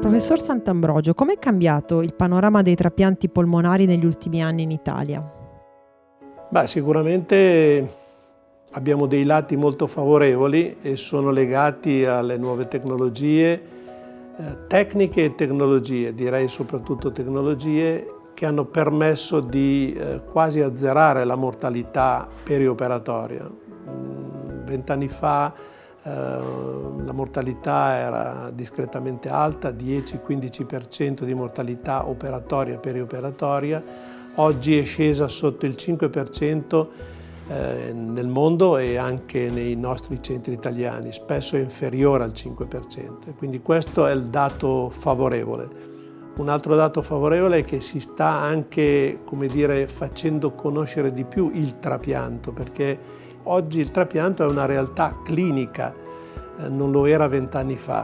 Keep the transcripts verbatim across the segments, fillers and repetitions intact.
Professor Sant'Ambrogio, com'è cambiato il panorama dei trapianti polmonari negli ultimi anni in Italia? Beh, sicuramente abbiamo dei lati molto favorevoli e sono legati alle nuove tecnologie, eh, tecniche e tecnologie, direi soprattutto tecnologie, che hanno permesso di eh, quasi azzerare la mortalità perioperatoria. Vent'anni fa eh, la mortalità era discretamente alta, dieci quindici per cento di mortalità operatoria e perioperatoria, oggi è scesa sotto il cinque per cento eh, nel mondo e anche nei nostri centri italiani, spesso è inferiore al cinque per cento, quindi questo è il dato favorevole. Un altro dato favorevole è che si sta anche, come dire, facendo conoscere di più il trapianto, perché oggi il trapianto è una realtà clinica, eh, non lo era vent'anni fa.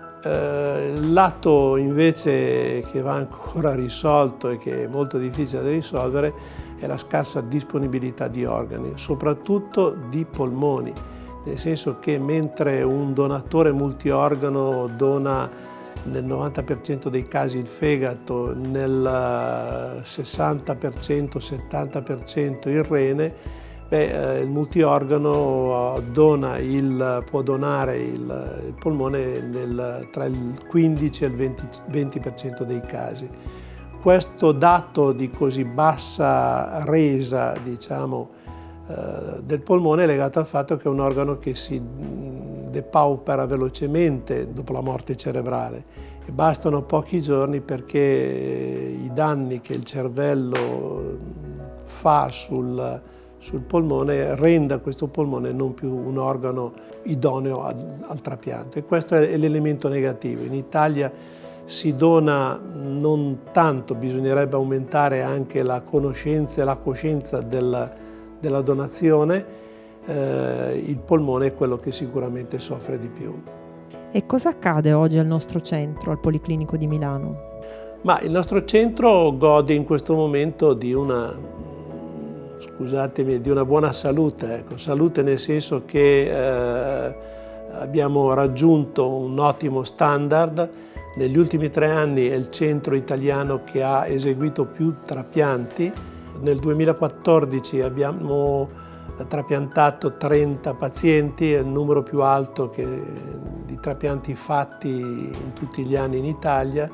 Eh, il lato invece che va ancora risolto e che è molto difficile da risolvere è la scarsa disponibilità di organi, soprattutto di polmoni, nel senso che mentre un donatore multiorgano dona nel novanta per cento dei casi il fegato, nel sessanta per cento, settanta per cento il rene, beh, il multiorgano dona il, può donare il, il polmone nel, tra il quindici e il venti per cento dei casi. Questo dato di così bassa resa, diciamo, eh, del polmone è legato al fatto che è un organo che si depaupera velocemente dopo la morte cerebrale e bastano pochi giorni perché i danni che il cervello fa sul, sul polmone renda questo polmone non più un organo idoneo al, al trapianto, e questo è l'elemento negativo. In Italia si dona non tanto, bisognerebbe aumentare anche la conoscenza e la coscienza del, della donazione. Eh, il polmone è quello che sicuramente soffre di più. E cosa accade oggi al nostro centro, al Policlinico di Milano? Ma il nostro centro gode in questo momento di una, scusatemi, di una buona salute, ecco, salute nel senso che eh, abbiamo raggiunto un ottimo standard. Negli ultimi tre anni è il centro italiano che ha eseguito più trapianti. Nel duemilaquattordici abbiamo trapiantato trenta pazienti, è il numero più alto che, di trapianti fatti in tutti gli anni in Italia,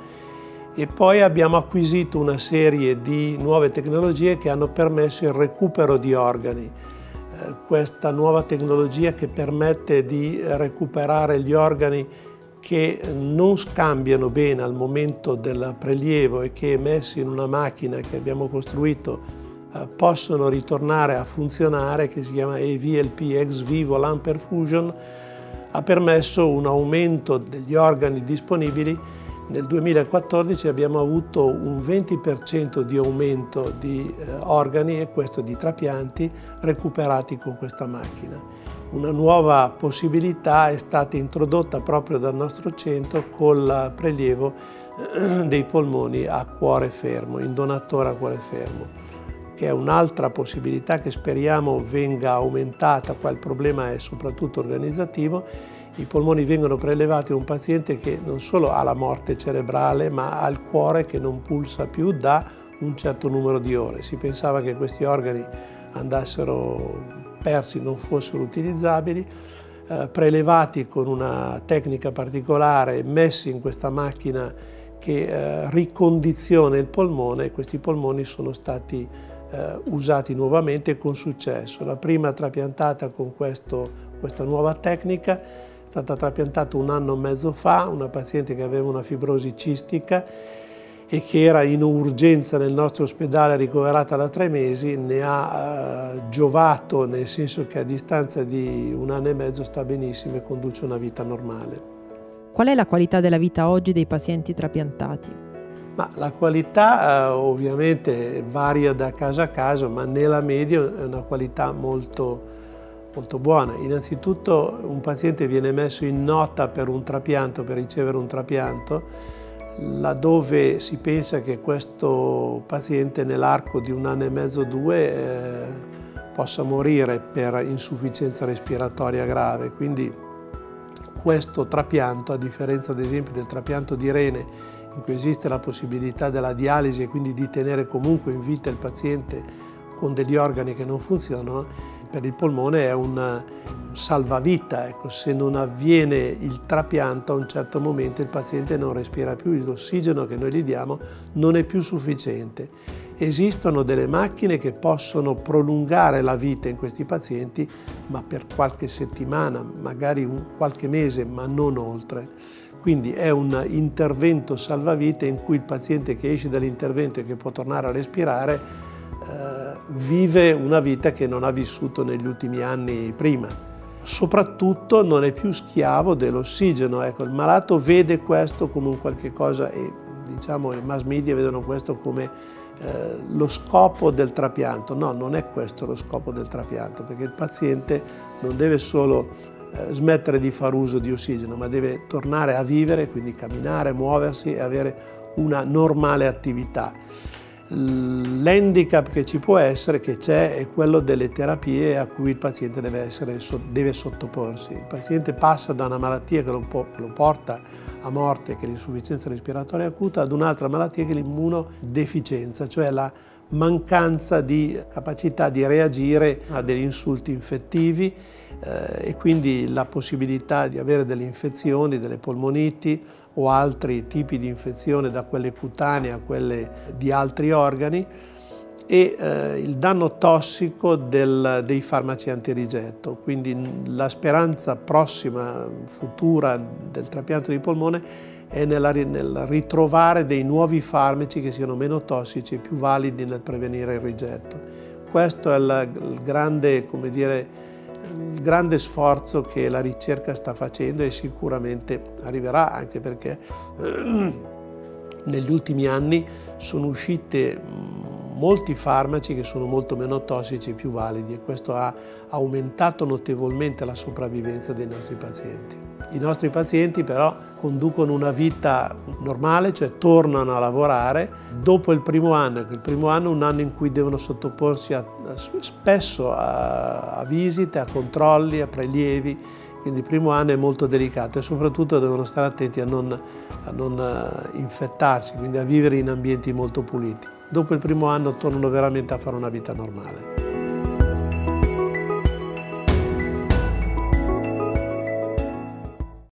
e poi abbiamo acquisito una serie di nuove tecnologie che hanno permesso il recupero di organi. Eh, questa nuova tecnologia che permette di recuperare gli organi che non scambiano bene al momento del prelievo e che messi in una macchina che abbiamo costruito possono ritornare a funzionare, che si chiama E V L P ex vivo lung perfusion, ha permesso un aumento degli organi disponibili. Nel duemilaquattordici abbiamo avuto un venti per cento di aumento di eh, organi, e questo di trapianti recuperati con questa macchina. Una nuova possibilità è stata introdotta proprio dal nostro centro col prelievo eh, dei polmoni a cuore fermo, in donatore a cuore fermo, che è un'altra possibilità che speriamo venga aumentata. Qua il problema è soprattutto organizzativo. I polmoni vengono prelevati a un paziente che non solo ha la morte cerebrale, ma ha il cuore che non pulsa più da un certo numero di ore. Si pensava che questi organi andassero persi, non fossero utilizzabili, eh, prelevati con una tecnica particolare, messi in questa macchina che eh, ricondiziona il polmone, e questi polmoni sono stati eh, usati nuovamente con successo. La prima trapiantata con questo, questa nuova tecnica è stata trapiantata un anno e mezzo fa, una paziente che aveva una fibrosi cistica e che era in urgenza nel nostro ospedale, ricoverata da tre mesi, ne ha eh, giovato, nel senso che a distanza di un anno e mezzo sta benissimo e conduce una vita normale. Qual è la qualità della vita oggi dei pazienti trapiantati? Ma la qualità eh, ovviamente varia da caso a caso, ma nella media è una qualità molto, molto buona. Innanzitutto un paziente viene messo in nota per un trapianto, per ricevere un trapianto, laddove si pensa che questo paziente nell'arco di un anno e mezzo, due, eh, possa morire per insufficienza respiratoria grave. Quindi questo trapianto, a differenza ad esempio del trapianto di rene, in cui esiste la possibilità della dialisi e quindi di tenere comunque in vita il paziente con degli organi che non funzionano, per il polmone è un salvavita. Ecco, se non avviene il trapianto, a un certo momento il paziente non respira più, l'ossigeno che noi gli diamo non è più sufficiente. Esistono delle macchine che possono prolungare la vita in questi pazienti, ma per qualche settimana, magari un, qualche mese, ma non oltre. Quindi è un intervento salvavita in cui il paziente che esce dall'intervento e che può tornare a respirare eh, vive una vita che non ha vissuto negli ultimi anni prima. Soprattutto non è più schiavo dell'ossigeno. Ecco, il malato vede questo come un qualche cosa e diciamo i mass media vedono questo come eh, lo scopo del trapianto. No, non è questo lo scopo del trapianto, perché il paziente non deve solo smettere di far uso di ossigeno, ma deve tornare a vivere, quindi camminare, muoversi e avere una normale attività. L'handicap che ci può essere, che c'è, è quello delle terapie a cui il paziente deve, essere, deve sottoporsi. Il paziente passa da una malattia che lo, lo porta a morte, che è l'insufficienza respiratoria acuta, ad un'altra malattia che è l'immunodeficienza, cioè la mancanza di capacità di reagire a degli insulti infettivi eh, e quindi la possibilità di avere delle infezioni, delle polmoniti o altri tipi di infezione, da quelle cutanee a quelle di altri organi, e eh, il danno tossico del, dei farmaci antirigetto. Quindi la speranza prossima, futura del trapianto di polmone è nella, nel ritrovare dei nuovi farmaci che siano meno tossici e più validi nel prevenire il rigetto. Questo è il, il, grande, come dire, il grande sforzo che la ricerca sta facendo e sicuramente arriverà, anche perché eh, negli ultimi anni sono uscite molti farmaci che sono molto meno tossici e più validi, e questo ha aumentato notevolmente la sopravvivenza dei nostri pazienti. I nostri pazienti però conducono una vita normale, cioè tornano a lavorare dopo il primo anno. Il primo anno è un anno in cui devono sottoporsi a, a, spesso a, a visite, a controlli, a prelievi, quindi il primo anno è molto delicato e soprattutto devono stare attenti a non, a non infettarsi, quindi a vivere in ambienti molto puliti. Dopo il primo anno tornano veramente a fare una vita normale.